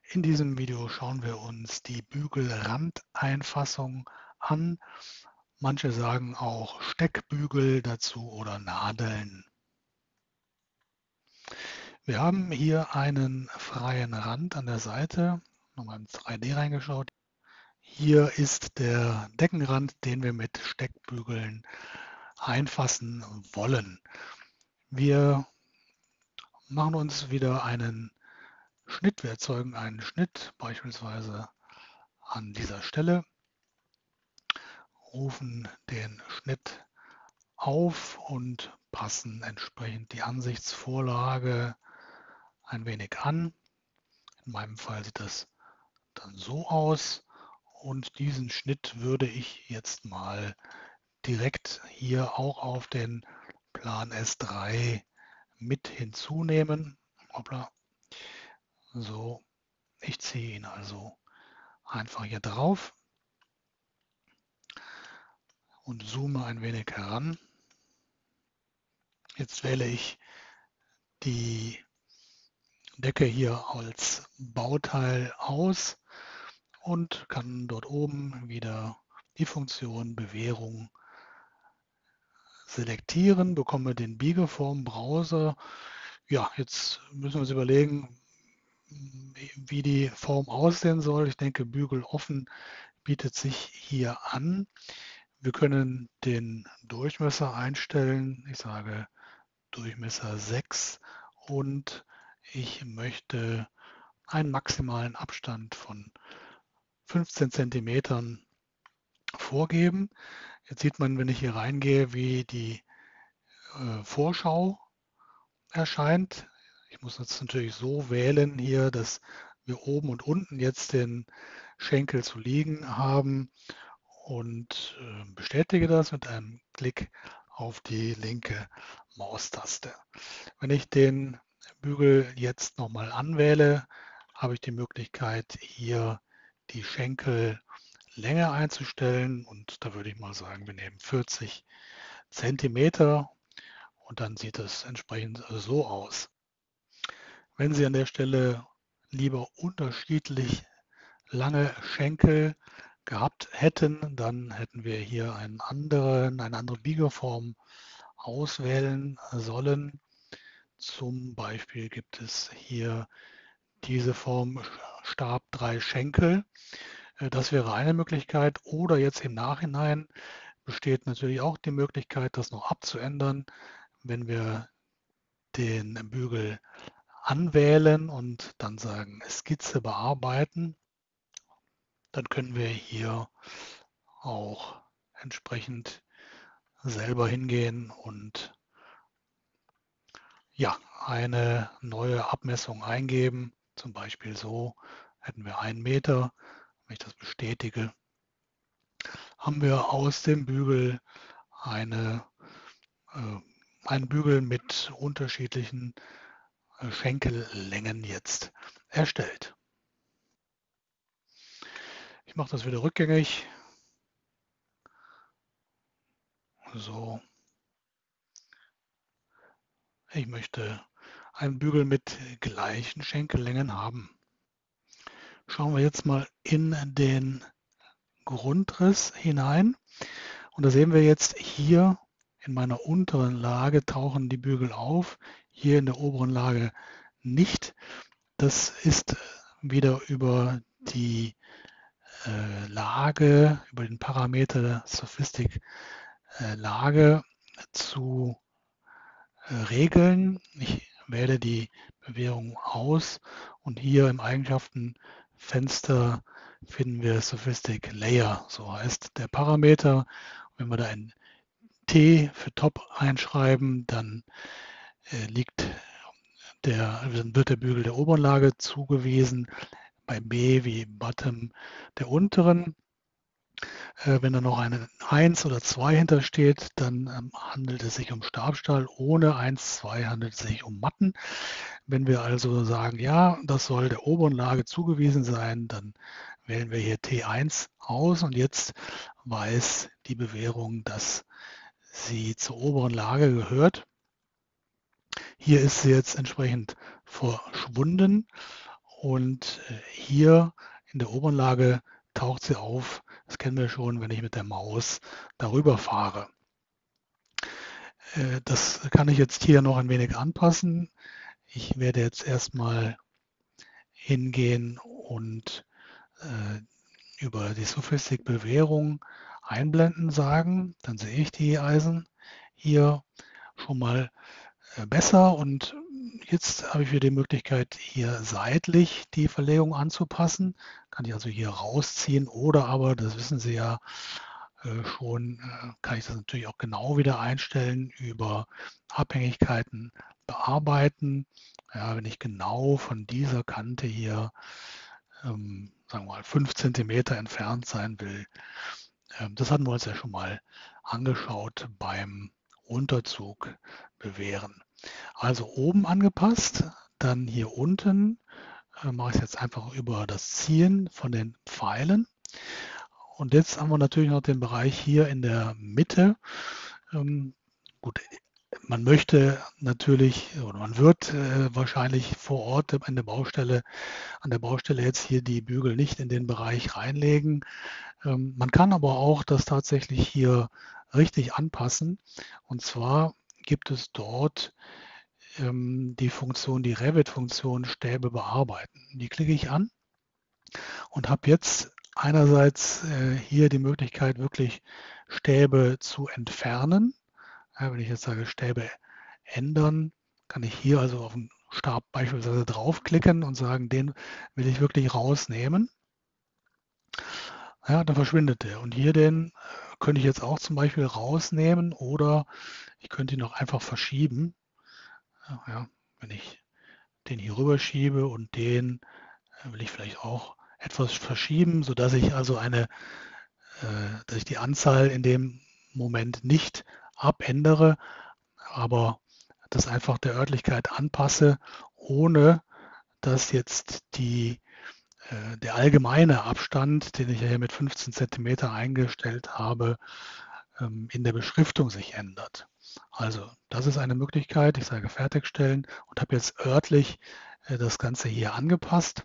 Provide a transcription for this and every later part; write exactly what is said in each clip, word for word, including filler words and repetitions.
In diesem Video schauen wir uns die Bügelrandeinfassung an. Manche sagen auch Steckbügel dazu oder Nadeln. Wir haben hier einen freien Rand an der Seite. Nochmal in drei D reingeschaut. Hier ist der Deckenrand, den wir mit Steckbügeln einfassen wollen. Wir machen uns wieder einen Schnitt. Wir erzeugen einen Schnitt, beispielsweise an dieser Stelle. Rufen den Schnitt auf und passen entsprechend die Ansichtsvorlage ein wenig an. In meinem Fall sieht das dann so aus und diesen Schnitt würde ich jetzt mal direkt hier auch auf den Plan S drei mit hinzunehmen. Hoppla. So, ich ziehe ihn also einfach hier drauf und zoome ein wenig heran. Jetzt wähle ich die Decke hier als Bauteil aus und kann dort oben wieder die Funktion Bewehrung selektieren, bekomme den Biegeform-Browser. Ja, jetzt müssen wir uns überlegen, wie die Form aussehen soll. Ich denke, Bügel offen bietet sich hier an. Wir können den Durchmesser einstellen. Ich sage Durchmesser sechs und ich möchte einen maximalen Abstand von fünfzehn Zentimetern vorgeben. Jetzt sieht man, wenn ich hier reingehe, wie die äh, Vorschau erscheint. Ich muss jetzt natürlich so wählen hier, dass wir oben und unten jetzt den Schenkel zu liegen haben und äh, bestätige das mit einem Klick auf die linke Maustaste. Wenn ich den Bügel jetzt nochmal anwähle, habe ich die Möglichkeit, hier die Schenkellänge einzustellen und da würde ich mal sagen, wir nehmen vierzig Zentimeter und dann sieht es entsprechend so aus. Wenn Sie an der Stelle lieber unterschiedlich lange Schenkel gehabt hätten, dann hätten wir hier einen anderen, eine andere Biegeform auswählen sollen. Zum Beispiel gibt es hier diese Form Stab drei Schenkel. Das wäre eine Möglichkeit. Oder jetzt im Nachhinein besteht natürlich auch die Möglichkeit, das noch abzuändern, wenn wir den Bügel anwählen und dann sagen Skizze bearbeiten. Dann können wir hier auch entsprechend selber hingehen und ja, eine neue Abmessung eingeben. Zum Beispiel so hätten wir einen Meter. Wenn ich das bestätige, haben wir aus dem Bügel eine, äh, einen Bügel mit unterschiedlichen äh, Schenkellängen jetzt erstellt. Ich mache das wieder rückgängig. So. Ich möchte einen Bügel mit gleichen Schenkellängen haben. Schauen wir jetzt mal in den Grundriss hinein. Und da sehen wir jetzt hier in meiner unteren Lage tauchen die Bügel auf, hier in der oberen Lage nicht. Das ist wieder über die äh, Lage, über den Parameter Sophistic äh, Lage zu äh, regeln. Ich wähle die Bewehrung aus und hier im Eigenschaftenfenster finden wir Sophistic Layer, so heißt der Parameter. Wenn wir da ein T für Top einschreiben, dann äh, liegt der, dann wird der Bügel der oberen Lage zugewiesen, bei B wie Bottom der unteren. Äh, wenn da noch eine eins oder zwei hintersteht, dann ähm, handelt es sich um Stabstahl. Ohne eins, zwei handelt es sich um Matten. Wenn wir also sagen, ja, das soll der oberen Lage zugewiesen sein, dann wählen wir hier T eins aus und jetzt weiß die Bewehrung, dass sie zur oberen Lage gehört. Hier ist sie jetzt entsprechend verschwunden Und äh, hier in der Oberanlage taucht sie auf. Das kennen wir schon, wenn ich mit der Maus darüber fahre. Äh, das kann ich jetzt hier noch ein wenig anpassen. Ich werde jetzt erstmal hingehen und äh, über die Sophistic-Bewährung einblenden sagen. Dann sehe ich die Eisen hier schon mal äh, besser. Und jetzt habe ich wieder die Möglichkeit, hier seitlich die Verlegung anzupassen. Kann ich also hier rausziehen oder aber, das wissen Sie ja äh, schon, äh, kann ich das natürlich auch genau wieder einstellen über Abhängigkeiten bearbeiten. Ja, wenn ich genau von dieser Kante hier, ähm, sagen wir mal, fünf Zentimeter entfernt sein will. Ähm, das hatten wir uns ja schon mal angeschaut beim Unterzug bewähren. Also oben angepasst, dann hier unten äh, mache ich es jetzt einfach über das Ziehen von den Pfeilen. Und jetzt haben wir natürlich noch den Bereich hier in der Mitte. Ähm, gut, man möchte natürlich oder man wird äh, wahrscheinlich vor Ort an der Baustelle, an der Baustelle jetzt hier die Bügel nicht in den Bereich reinlegen. Ähm, man kann aber auch das tatsächlich hier richtig anpassen. Und zwar gibt es dort ähm, die Funktion, die Revit-Funktion Stäbe bearbeiten. Die klicke ich an und habe jetzt einerseits äh, hier die Möglichkeit, wirklich Stäbe zu entfernen. Ja, wenn ich jetzt sage Stäbe ändern, kann ich hier also auf den Stab beispielsweise draufklicken und sagen, den will ich wirklich rausnehmen. Ja, dann verschwindet der. Und hier den äh, könnte ich jetzt auch zum Beispiel rausnehmen oder ich könnte ihn auch einfach verschieben. Ja, ja, wenn ich den hier rüber schiebe und den äh, will ich vielleicht auch etwas verschieben, sodass ich also eine, äh, dass ich die Anzahl in dem Moment nicht abändere, aber das einfach der Örtlichkeit anpasse, ohne dass jetzt die, äh, der allgemeine Abstand, den ich ja hier mit fünfzehn Zentimeter eingestellt habe, ähm, in der Beschriftung sich ändert. Also das ist eine Möglichkeit. Ich sage Fertigstellen und habe jetzt örtlich äh, das Ganze hier angepasst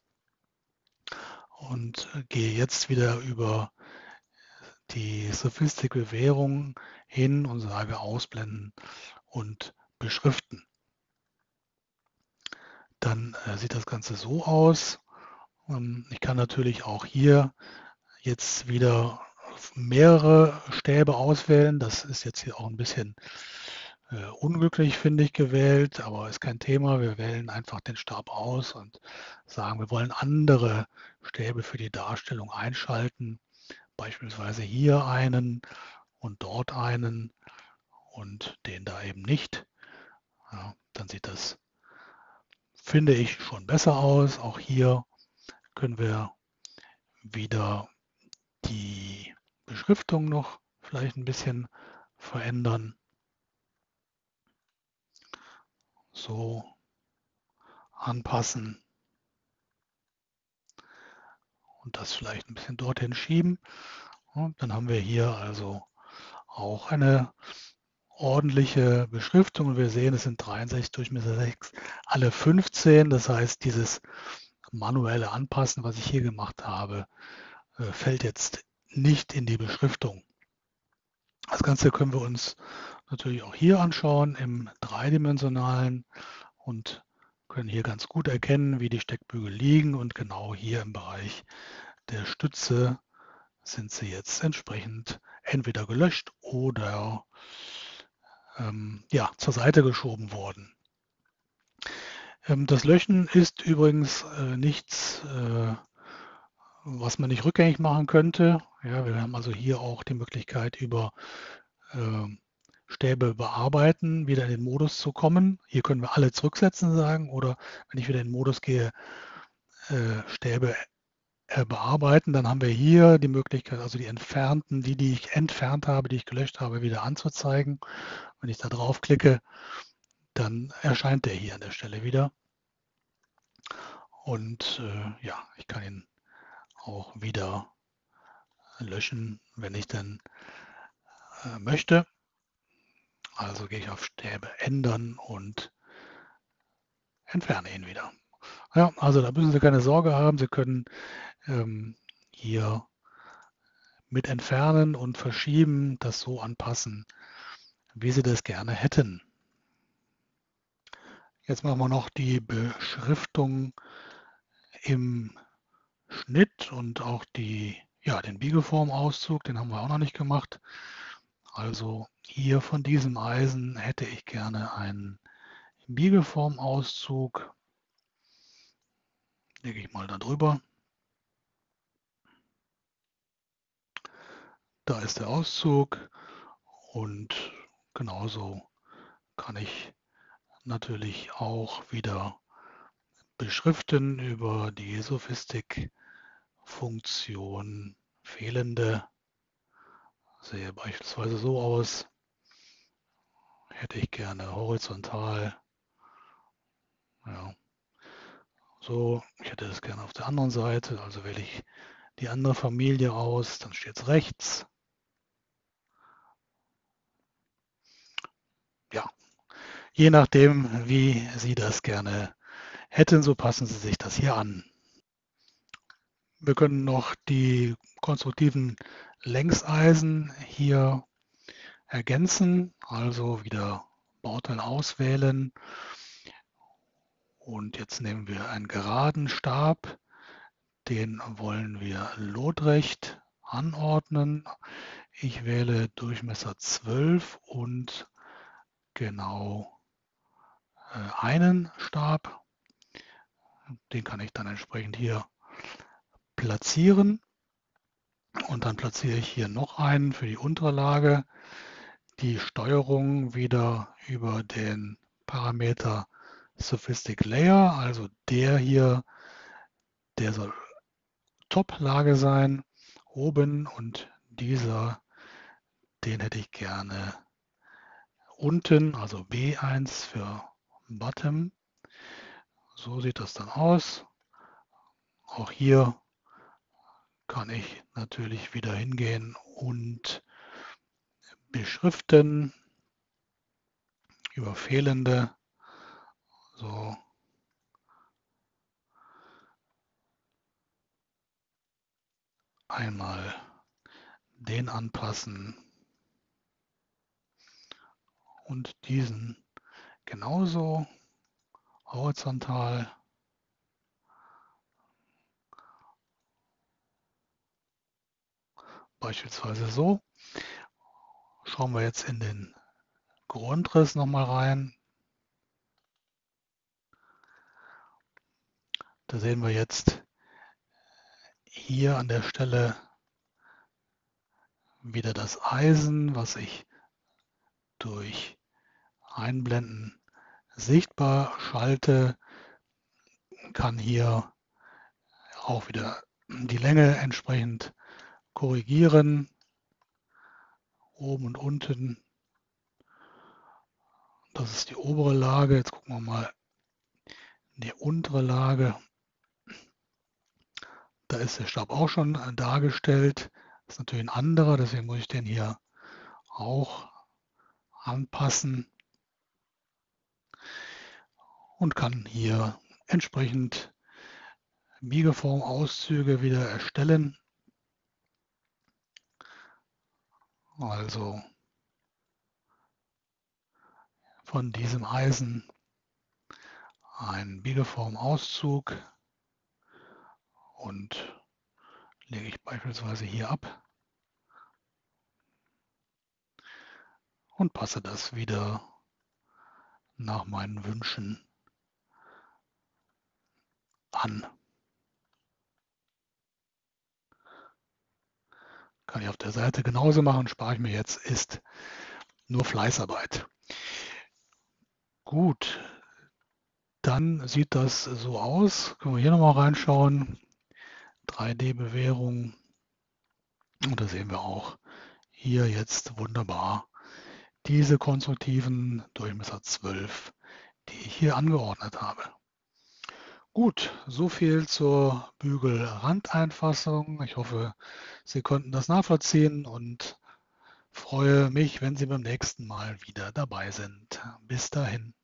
und äh, gehe jetzt wieder über die Sophistic-Bewährung hin und sage Ausblenden und Beschriften. Dann äh, sieht das Ganze so aus. Ähm, ich kann natürlich auch hier jetzt wieder mehrere Stäbe auswählen. Das ist jetzt hier auch ein bisschen äh, unglücklich, finde ich, gewählt, aber ist kein Thema. Wir wählen einfach den Stab aus und sagen, wir wollen andere Stäbe für die Darstellung einschalten. Beispielsweise hier einen und dort einen und den da eben nicht. Ja, dann sieht das, finde ich, schon besser aus. Auch hier können wir wieder die Beschriftung noch vielleicht ein bisschen verändern. So anpassen und das vielleicht ein bisschen dorthin schieben. Und dann haben wir hier also auch eine ordentliche Beschriftung. Und wir sehen, es sind dreiundsechzig Durchmesser sechs, alle fünfzehn. Das heißt, dieses manuelle Anpassen, was ich hier gemacht habe, äh, fällt jetzt nicht in die Beschriftung. Das Ganze können wir uns natürlich auch hier anschauen im dreidimensionalen und können hier ganz gut erkennen, wie die Steckbügel liegen und genau hier im Bereich der Stütze sind sie jetzt entsprechend entweder gelöscht oder ähm, ja, zur Seite geschoben worden. Ähm, das Löschen ist übrigens äh, nichts, äh, was man nicht rückgängig machen könnte. Ja, wir haben also hier auch die Möglichkeit, über äh, Stäbe bearbeiten, wieder in den Modus zu kommen. Hier können wir alle zurücksetzen sagen oder wenn ich wieder in den Modus gehe, äh, Stäbe äh, bearbeiten, dann haben wir hier die Möglichkeit, also die entfernten, die, die ich entfernt habe, die ich gelöscht habe, wieder anzuzeigen. Wenn ich da drauf klicke, dann erscheint der hier an der Stelle wieder. Und äh, ja, ich kann ihn auch wieder löschen, wenn ich dann äh, möchte. Also gehe ich auf Stäbe ändern und entferne ihn wieder. Ja, also da müssen Sie keine Sorge haben. Sie können ähm, hier mit entfernen und verschieben, das so anpassen, wie Sie das gerne hätten. Jetzt machen wir noch die Beschriftung im Schnitt und auch die, ja, den Biegeformauszug, den haben wir auch noch nicht gemacht. Also hier von diesem Eisen hätte ich gerne einen Biegeformauszug. Lege ich mal da drüber. Da ist der Auszug und genauso kann ich natürlich auch wieder beschriften über die Sophistic-Funktion fehlende. Sehe beispielsweise so aus. Hätte ich gerne horizontal. Ja, so, ich hätte das gerne auf der anderen Seite. Also wähle ich die andere Familie aus, dann steht es rechts. Ja, je nachdem, wie Sie das gerne hätten, so passen Sie sich das hier an. Wir können noch die konstruktiven Längseisen hier ergänzen, also wieder Bauteil auswählen. Und jetzt nehmen wir einen geraden Stab, den wollen wir lotrecht anordnen. Ich wähle Durchmesser zwölf und genau einen Stab. Den kann ich dann entsprechend hier platzieren. Und dann platziere ich hier noch einen für die untere Lage. Die Steuerung wieder über den Parameter Sophistic Layer, also der hier, der soll Top-Lage sein, oben, und dieser, den hätte ich gerne unten, also B eins für Bottom. So sieht das dann aus. Auch hier kann ich natürlich wieder hingehen und beschriften über fehlende. So, einmal den anpassen und diesen genauso horizontal. Beispielsweise so. Schauen wir jetzt in den Grundriss nochmal rein. Da sehen wir jetzt hier an der Stelle wieder das Eisen, was ich durch Einblenden sichtbar schalte, kann hier auch wieder die Länge entsprechend korrigieren, oben und unten. Das ist die obere Lage. Jetzt gucken wir mal in die untere Lage. Da ist der Stab auch schon dargestellt. Das ist natürlich ein anderer, deswegen muss ich den hier auch anpassen und kann hier entsprechend Biegeformauszüge wieder erstellen. Also von diesem Eisen einen Biegeformauszug und lege ich beispielsweise hier ab und passe das wieder nach meinen Wünschen an. Kann ich auf der Seite genauso machen, spare ich mir jetzt, ist nur Fleißarbeit. Gut, dann sieht das so aus. Können wir hier nochmal reinschauen. drei D-Bewährung. Und da sehen wir auch hier jetzt wunderbar diese konstruktiven Durchmesser zwölf, die ich hier angeordnet habe. Gut, so viel zur Bügelrandeinfassung. Ich hoffe, Sie konnten das nachvollziehen und freue mich, wenn Sie beim nächsten Mal wieder dabei sind. Bis dahin.